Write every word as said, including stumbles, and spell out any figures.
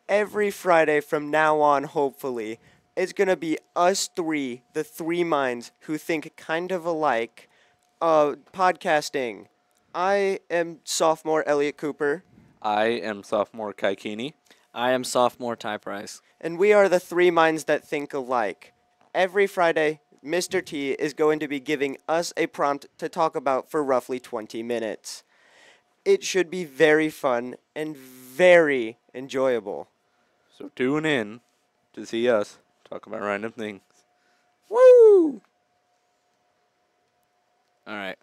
every Friday from now on, hopefully, it's going to be us three, the three minds who think kind of alike. Uh, podcasting. I am sophomore Elliot Cooper, I am sophomore Kaikini. I am sophomore Ty Price. and we are the three minds that think alike. Every Friday, mister T is going to be giving us a prompt to talk about for roughly twenty minutes. It should be very fun and very enjoyable. So tune in to see us talk about random things. Woo! All right.